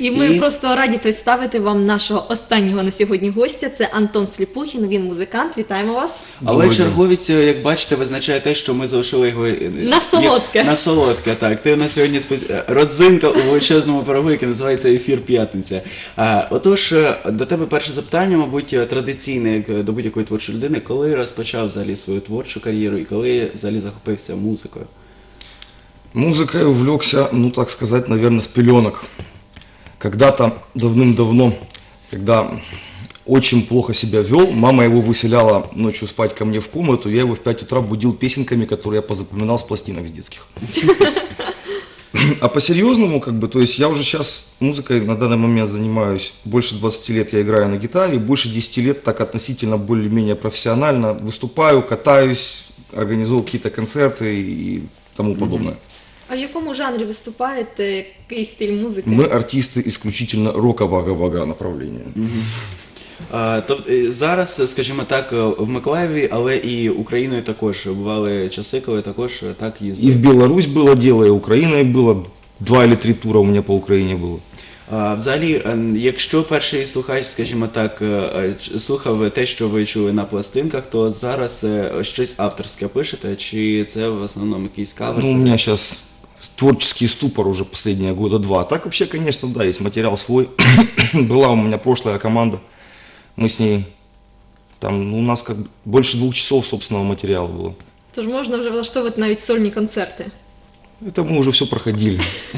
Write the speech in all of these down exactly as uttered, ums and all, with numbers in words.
І ми і... просто раді представити вам нашого останнього на сьогодні гостя. Це Антон Сліпухін, він музикант. Вітаємо вас. Але черговість, як бачите, визначає те, що ми залишили його... На солодке. На солодке, так. Ти на сьогодні спец... родзинка у величезному пирогу, який називається «Ефір П'ятниця». А, отож, до тебе перше запитання, мабуть, традиційне, як до будь-якої творчої людини. Коли розпочав взагалі свою творчу кар'єру і коли взагалі захопився музикою? Музыкой увлекся, ну так сказать, наверное, с пеленок. Когда-то давным-давно, когда очень плохо себя вел, мама его выселяла ночью спать ко мне в комнату, я его в пять утра будил песенками, которые я позапоминал с пластинок с детских. А по-серьезному, как бы, то есть я уже сейчас музыкой на данный момент занимаюсь, больше двадцати лет я играю на гитаре, больше десяти лет так относительно более-менее профессионально выступаю, катаюсь, организовываю какие-то концерты и тому подобное. А в якому жанрі виступаєте? Який стиль музики? Мы артисты исключительно рока-вага-вага направления. А, тобто зараз, скажімо так, в Миколаєві, але і Україною також бували часи, коли також так їздили. И в Беларусь было дело, и Украиной было. Два или три тура у меня по Украине было. А, взагалі, якщо перший слухач, скажімо так, слухав те, що ви чули на пластинках, то зараз щось авторське пишете, чи це в основному якийсь кавер? Ну, у меня сейчас творческий ступор уже последние года два. Так вообще, конечно, да, есть материал свой. Была у меня прошлая команда, мы с ней, там, ну, у нас как больше двух часов собственного материала было. Тож можна вже влаштовувати навіть сольні концерти. Это мы уже все проходили.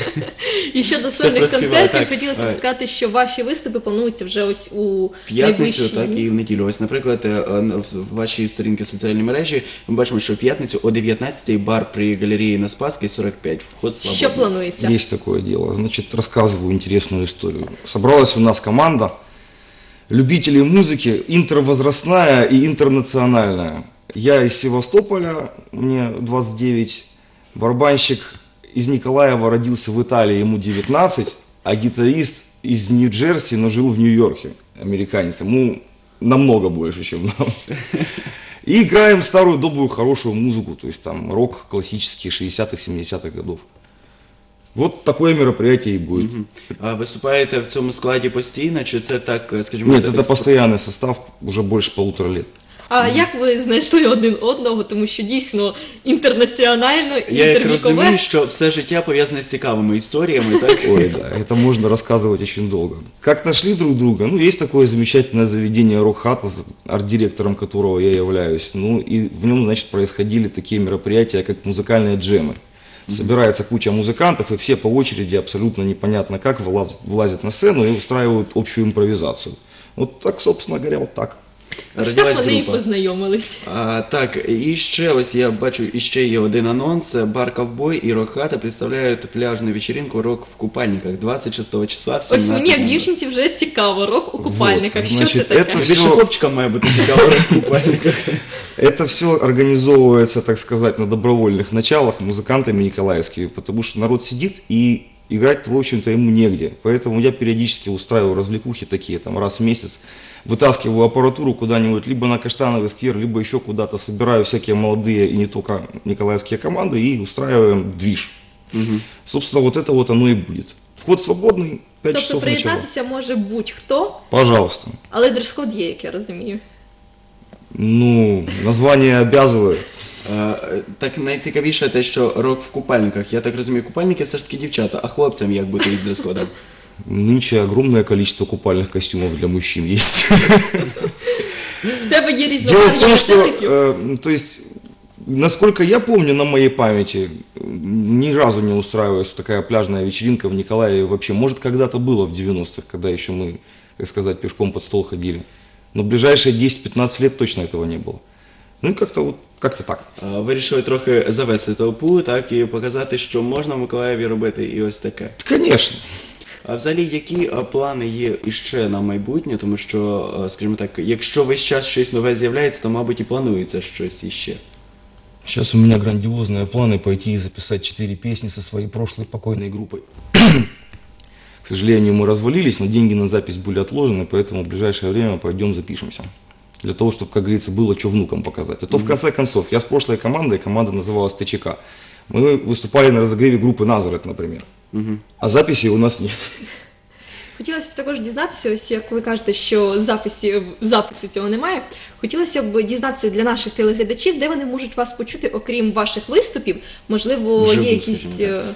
І щодо сольних концертів, хотілося б сказати, що ваші виступи плануються вже ось у п'ятницю, так, і в неділю. Ось, наприклад, в вашій сторінці соціальній мережі ми бачимо, що в п'ятницю о дев'ятнадцятій бар при галереї на Спасской сорок пять. Вход свободный. Що планується? Есть такое дело. Значит, рассказываю интересную историю. Собралась у нас команда любителей музыки, интервозрастная и интернациональная. Я из Севастополя, мне двадцать девять. Барабанщик из Николаева родился в Италии, ему девятнадцать, а гитарист из Нью-Джерси, но жил в Нью-Йорке, американец, ему намного больше, чем нам. И играем старую, добрую, хорошую музыку, то есть там рок классический шестидесятых, семидесятых годов. Вот такое мероприятие и будет. А выступаете в цьому складі постійно, чи це так, скажімо... Нет, это постоянный состав, уже больше полутора лет. А як ви знайшли один одного, тому що дійсно інтернаціонально, Я як розумію, що все життя пов'язане з цікавими історіями, так? Ой, да, это можно рассказывать очень долго. Как нашли друг друга? Ну, есть такое замечательное заведение «Рок-хата», арт-директором которого я являюсь. Ну, и в нем, значит, происходили такие мероприятия, как музыкальные джемы. Собирается куча музыкантов, и все по очереди, абсолютно непонятно как, вылазят, вылазят на сцену и устраивают общую импровизацию. Вот так, собственно говоря, вот так. Ось так вони і познайомились. А, так, і ще ось я бачу, іще є один анонс. Бар «Ковбой» і «Рок-хата» представляють пляжну вечеринку «Рок в купальниках» двадцять шостого числа в сімнадцятому. Ось мені, як дівчинці, вже цікаво, рок у купальниках. Вот, що це таке? Більше хлопчикам має бути цікаво рок в купальниках. Это все организовывается, так сказать, на добровольных началах музыкантами николаевскими, потому что народ сидит и играть, в общем-то, ему негде. Поэтому я периодически устраиваю развлекухи такие, там, раз в месяц. Вытаскиваю аппаратуру куда-нибудь, либо на Каштановый сквер, либо еще куда-то, собираю всякие молодые и не только николаевские команды и устраиваем движ. Угу. Собственно, вот это вот оно и будет. Вход свободный, пять часов начала. Тобто приєднатися може будь-хто? Пожалуйста. Але дрес-код є, як я розумію. Ну, название обязывает. А, так найцікавіше те, що рок в купальниках. Я так розумію, купальники все ж таки дівчата, а хлопцям як бути із дрес-кодом? Нынче огромное количество купальных костюмов для мужчин есть. В тебе є різновидні. Дело в том, что, э, то есть, насколько я помню, на моей памяти, ни разу не устраивалась такая пляжная вечеринка в Николаеве вообще. Может, когда-то было в девяностых, когда еще мы, так сказать, пешком под стол ходили. Но в ближайшие десять-пятнадцать лет точно этого не было. Ну і як-то от, як-то так. Вирішили трохи завести толпу, так, і показати, що можна в Миколаєві робити і ось таке. Звісно. А взагалі, які плани є іще на майбутнє? Тому що, скажімо так, якщо весь час щось нове з'являється, то, мабуть, і планується щось іще. Сейчас у меня грандиозные планы пойти и записать четыре песни со своей прошлой покойной группой. К сожалению, мы развалились, но деньги на запись были отложены, поэтому в ближайшее время пойдем запишемся. Для того, чтобы, как говорится, было что внукам показать. А то, в конце концов, я с прошлой командой, команда называлась ТЧК. Мы выступали на разогреве группы «Назарет», например. Угу. А записей у нас нет. Хотілося б також дізнатися, ось як ви кажете, що записі, запису цього немає. Хотілося б дізнатися для наших телеглядачів, де вони можуть вас почути, окрім ваших виступів. Можливо, Вживу, є якісь... скажімо так. е,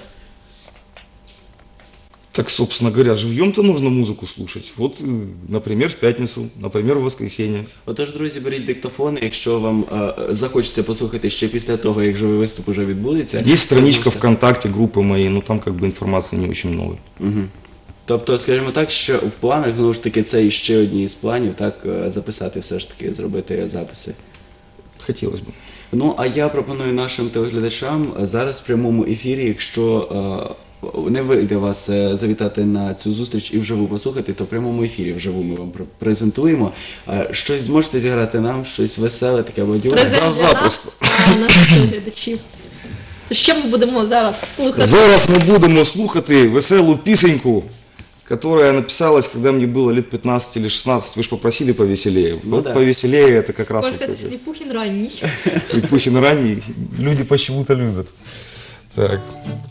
Так, собственно говоря, живьем-то нужно музыку слушать. Вот, э, например, в пятницу, например, в воскресенье. Отож, друзі, беріть диктофони, якщо вам е, захочеться послухати ще після того, як живий виступ уже відбудеться. Есть страничка Тому що- ВКонтакте группы моей, но там как бы информации не очень много. Мгм. Тобто, скажімо так, що в планах, знову ж таки, це іще одні із планів, так, е, записати все ж таки, зробити записи. Хотелось бы. Ну, а я пропоную нашим телеглядачам е, зараз в прямому ефірі, якщо е, не вийде вас е, завітати на цю зустріч і вживу послухати, то в прямому ефірі вживу ми вам пр- презентуємо. Е, Щось зможете зіграти нам, щось веселе, таке бадьоре. презент Да, для запросто. нас та наших телеглядачів. То що ми будемо зараз слухати? Зараз ми будемо слухати веселу пісеньку, которая написалась, когда мне было лет пятнадцать или шестнадцать. Вы же попросили повеселее. Ну Вот да. повеселее это как раз Можна вот сказати, Сліпухін ранній. Слепухин ранний. Люди почему-то любят. Так.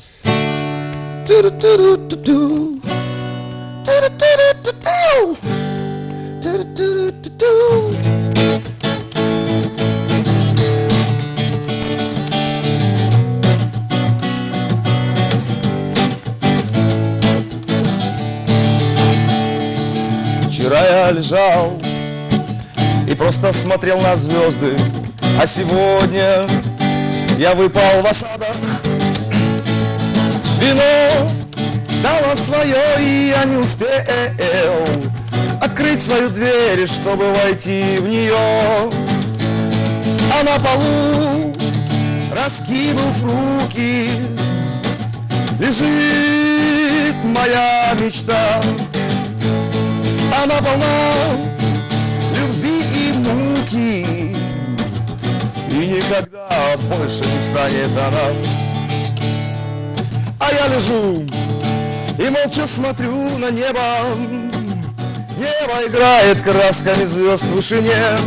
Вчера я лежал и просто смотрел на звезды, а сегодня я выпал в осадок. Вино дало свое, и я не успел открыть свою дверь, чтобы войти в нее. А на полу, раскинув руки, лежит моя мечта. Она полна любви и муки, и никогда больше не встанет она. А я лежу и молча смотрю на небо. Небо играет красками звезд в вышине.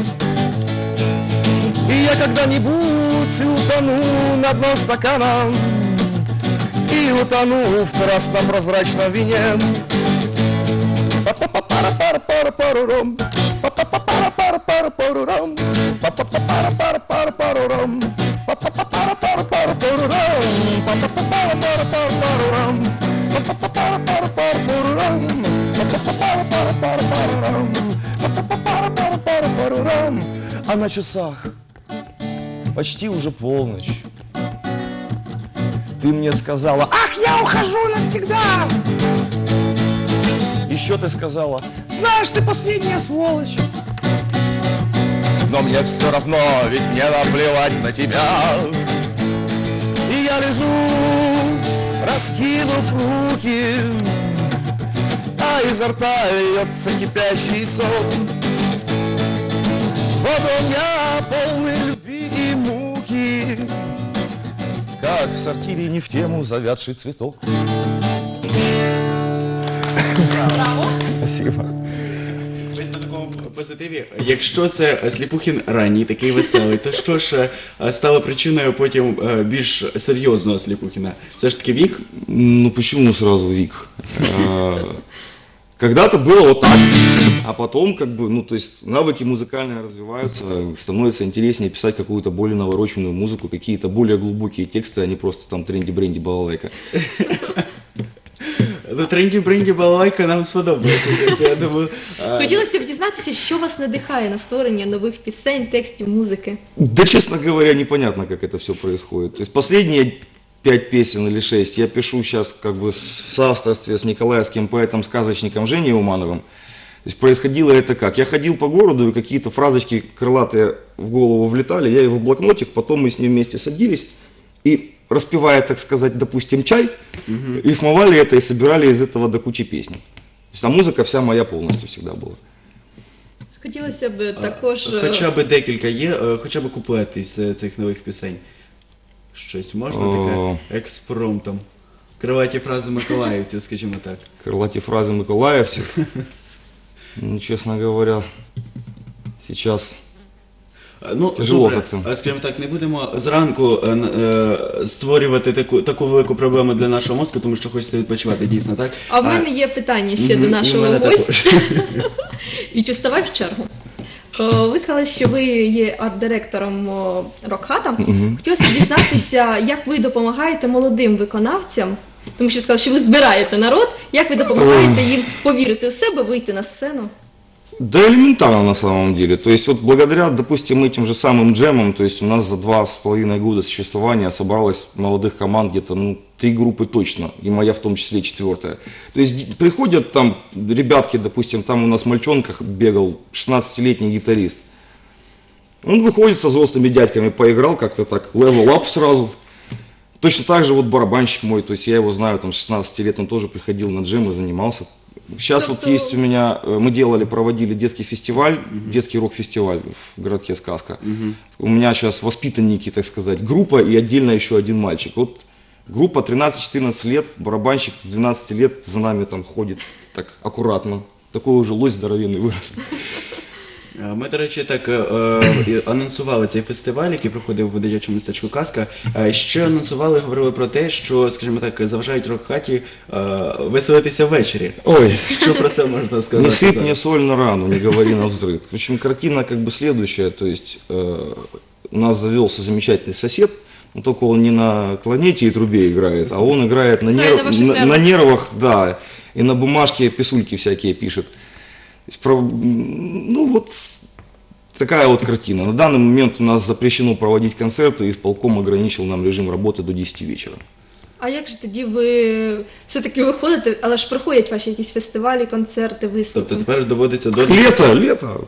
И я когда-нибудь утону на дно стакана, и утону в красном прозрачном вине. Па-па-па-пара-пара-пара-парам. Па-па-па-пара-пара-пара-парам. Па-па-па-пара-пара-пара-парам. Па-па-па-пара-пара-пара-парам. Па-па-па-пара-пара-пара-парам. Па-па-па-пара-пара-пара-парам. Па-па-па-пара-пара-пара-парам. Па-па-па-пара-пара-пара-парам. А на часах почти уже полночь. Ты мне сказала: ах, я ухожу навсегда. Еще ты сказала: знаешь, ты последняя сволочь. Но мне все равно, ведь мне наплевать на тебя. И я лежу, раскинув руки, а изо рта льется кипящий сок. Вот он я, полный любви и муки, как в сортире не в тему завядший цветок. Спасибо. Ось на такому позитиві. Якщо це Сліпухін ранній, такий веселий, то що ж е, стало причиною потім е, більш серйозного Сліпухіна? Все ж таки вік? Ну почему сразу Вик? А, Когда-то было вот так, а потом как бы, ну то есть навыки музыкальные развиваются, становится интереснее писать какую-то более навороченную музыку, какие-то более глубокие тексты, а не просто там тренди-бренди балалайка. Ну, тренді-бренді балалайка нам сподобалося. Тобто, я думаю, е, Хотілося б дізнатися, що вас надихає на створення нових пісень, текстів, музики. Да, честно говоря, непонятно, как это все происходит. То есть последние пять песен или шесть я пишу сейчас как бы с- в соавторстве с николаевским поэтом-сказочником Женей Умановым. То есть происходило это как? Я ходил по городу, и какие-то фразочки крылатые в голову влетали, я его в блокнотик, потом мы с ним вместе садились и, распевая, так сказать, допустим, чай, рифмовали это и собирали из этого до кучи песни. То есть, а музыка вся моя полностью всегда была. Хотілося б також... е, хоча б декілька є, е, хоча б куплети з е, цих нових пісень. Щось можна таке О. експромтом. Криваті фрази миколаївців, скажімо так. Крылатые фразы миколаевцев. Ну, честно говоря, сейчас Ну, Тяжело добре, как-то. а, скажімо так, не будемо зранку е, е, створювати таку, таку велику проблему для нашого мозку, тому що хочеться відпочивати, дійсно, так? А в мене є питання ще Мгм, до і в нашого мене гостя. також. І чи ставай в чергу? О, ви сказали, що ви є арт-директором о, Рок-хата. Хотілося б дізнатися, як ви допомагаєте молодим виконавцям, тому що сказали, що ви збираєте народ, як ви допомагаєте їм повірити у себе, вийти на сцену? Да элементарно на самом деле. То есть вот благодаря, допустим, этим же самым джемам, то есть у нас за два с половиной года существования собралось молодых команд где-то, ну, три группы точно, и моя в том числе четвертая. То есть ди- приходят там ребятки, допустим, там у нас в Мальчонках бегал шестнадцатилетний гитарист. Он выходит со взрослыми дядьками, поиграл как-то так, level up сразу. Точно так же вот барабанщик мой, то есть я его знаю, там, с шестнадцати лет он тоже приходил на джемы, занимался. Сейчас вот Тобто- есть у меня, э, мы делали, проводили детский фестиваль, детский рок-фестиваль в городке Сказка. У меня сейчас воспитанники, так сказать, группа и отдельно еще один мальчик. Вот группа тринадцать-четырнадцать лет, барабанщик с двенадцати лет за нами там ходит так аккуратно. Такой уже лось здоровенный вырос. Е, Ми, до речі, так е, е, анонсували цей фестиваль, який проходив в дитячому містечку Казка. Е, Ще анонсували, говорили про те, що, скажімо так, заважають рок-хаті е, веселитися ввечері. Ой, Що про це можна сказати? не сыпь зараз? мне соль на рану, не говори на взрыв. В общем, картина как бы следующая, то есть э, у нас завелся замечательный сосед, но только он не на кларнете и трубе играет, а он играет на, Играет нерв- на ваших на, нервах. на нервах, да, и на бумажке писульки всякие пишет. То есть, про- ну вот такая вот картина. На данный момент у нас запрещено проводить концерты, и исполком ограничил нам режим работы до десяти вечера. А як же тоді ви все-таки виходите, але ж проходять ваші якісь фестивалі, концерти, виступи? Тобто тепер доводиться до... Лето, лето.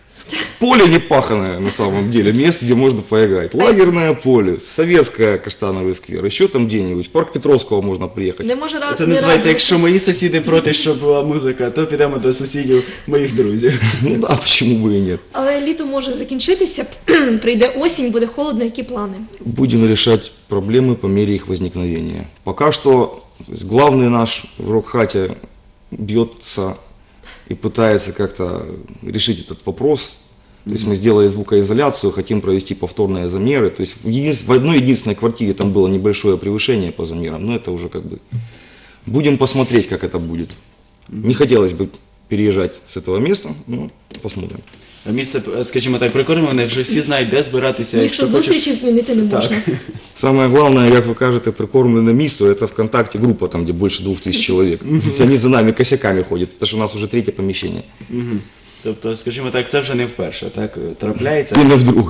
Поле не паханое на самом деле, место, где можно поиграть. Лагерное поле, советская Каштановый сквер, еще там где-нибудь, в парк Петровского можно приехать. Не може раз Це не називається, радувати. якщо мої сусіди проти, щоб була музика, то підемо до сусідів моїх друзів. Ну да, почему бы и нет. Але літо може закінчитися, прийде осінь, буде холодно, які плани? Будем решать проблемы по мере их возникновения. Пока что то есть, главный наш в рок-хате бьется и пытается как-то решить этот вопрос. То есть мы сделали звукоизоляцию, хотим провести повторные замеры. То есть в, един- в одной единственной квартире там было небольшое превышение по замерам, но это уже как бы... Будем посмотреть, как это будет. Не хотелось бы переезжать с этого места, но посмотрим. Місце, скажімо так, прикормлене, вже всі знають, де збиратися. Місто Якщо хочеш... зустрічі змінити не можна. Самое главное, как вы кажете, прикормленное место, это ВКонтакте группа, там, где больше двух тысяч человек. Здесь они за нами косяками ходят, это же у нас уже третье помещение. Мгм. Тобто, скажімо так, це вже не вперше, так, трапляється. И на вдруг.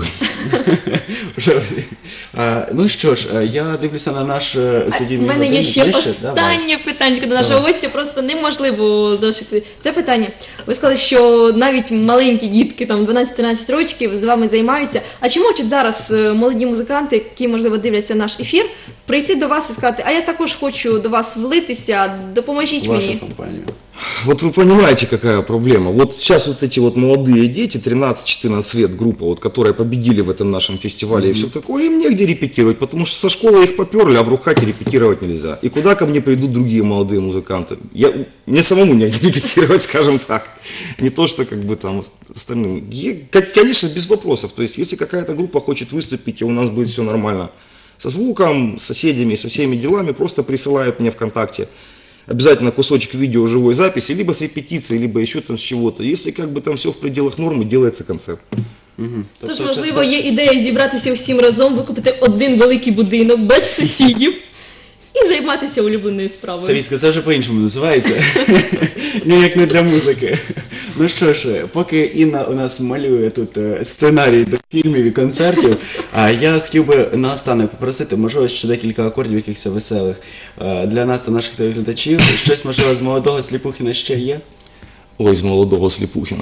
Вже- А, ну що ж, а, я дивлюся на наш е, У студійний мене є годинник. ще Давай. останнє питання до нашого гостя, просто неможливо залишити це питання. Ви сказали, що навіть маленькі дітки, там дванадцять-тринадцять років, з вами займаються. А чи можуть зараз е, молоді музиканти, які, можливо, дивляться наш ефір, прийти до вас і сказати, а я також хочу до вас влитися, допоможіть Вашу мені? компанію. Вот вы понимаете, какая проблема. Вот сейчас вот эти вот молодые дети, тринадцать-четырнадцать лет, группа, вот, которые победили в этом нашем фестивале и все такое, им негде репетировать, потому что со школы их поперли, а в рок-хате репетировать нельзя. И куда ко мне придут другие молодые музыканты? Я, мне самому негде репетировать, скажем так. Не то, что как бы там остальным. И, как- конечно, без вопросов. То есть, если какая-то группа хочет выступить, и у нас будет все нормально со звуком, с соседями, со всеми делами, просто присылают мне ВКонтакте обязательно кусочек видео живой записи, либо с репетиции, либо еще там с чего-то. Если как бы там все в пределах нормы, делается концерт. Мгм. Тож, Тобто це можливо, все- є ідея зібратися всім разом, викупити один великий будинок без сусідів і займатися улюбленою справою. Савіцька, це вже по-іншому називається. Ніяк не для музики. Ну що ж, поки Інна у нас малює тут е, сценарій до фільмів і концертів, а я хотів би наостанок попросити, можливо, ще декілька акордів якихось веселих е, для нас та наших телеглядачів. Щось, можливо, з молодого Сліпухіна ще є? Ой, из молодого Слепухина.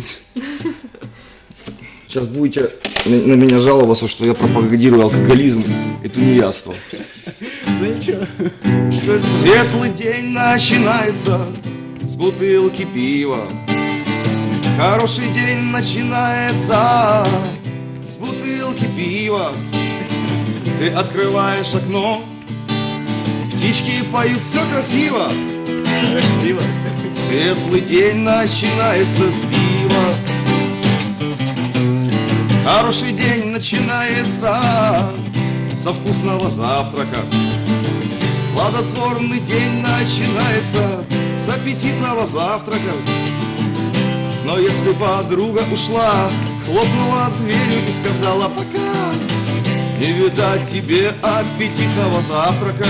Сейчас будете на на меня жаловаться, что я пропагандирую алкоголизм и тунеядство. Ну нічого. Що ж, Светлый день начинается с бутылки пива. Хороший день начинается с бутылки пива. Ты открываешь окно, птички поют, все красиво. красиво. Светлый день начинается с пива. Хороший день начинается со вкусного завтрака. Плодотворный день начинается с аппетитного завтрака. Но если подруга ушла, хлопнула дверью и сказала пока, не видать тебе аппетитного завтрака.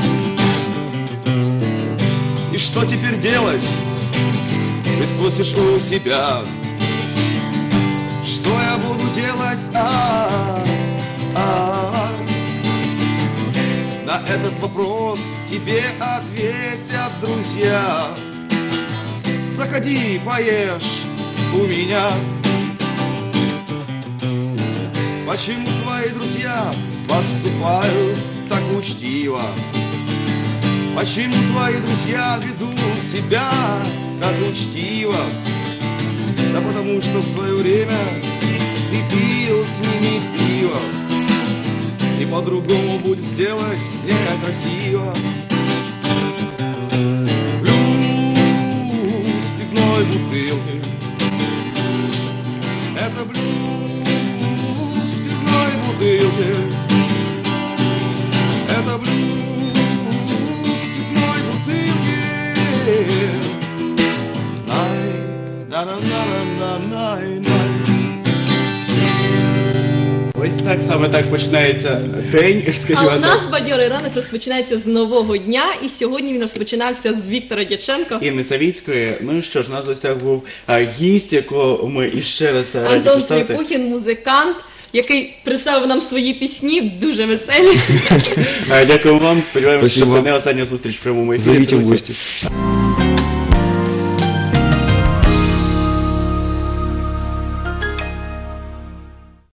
И что теперь делать? Ты спросишь у себя, что я буду делать? А, а, а. На этот вопрос тебе ответят друзья. Заходи, поешь у меня. Почему твои друзья поступают так учтиво? Почему твои друзья ведут себя так учтиво? Да потому что в свое время ты пил с ними пиво, и по-другому будет сделать некрасиво. Блюз пивной бутылки, это блюз пивной бутылки, это блюз пивной бутылки. Най, на-на-на-на-на-най-най. Ось так саме так починається день, А скажімо у нас так. бадьорий ранок розпочинається з нового дня, і сьогодні він розпочинався з Віктора Дяченко. Інни Савіцької. Ну і що ж, у нас в гостях був а, гість, якого ми іще раз раді Антон представити. Трепухін, музикант, який представив нам свої пісні, дуже веселі. А, Дякую вам, сподіваємося, що Спасибо. це не остання зустріч в прямому ефірі. Зовите в друзі. гости.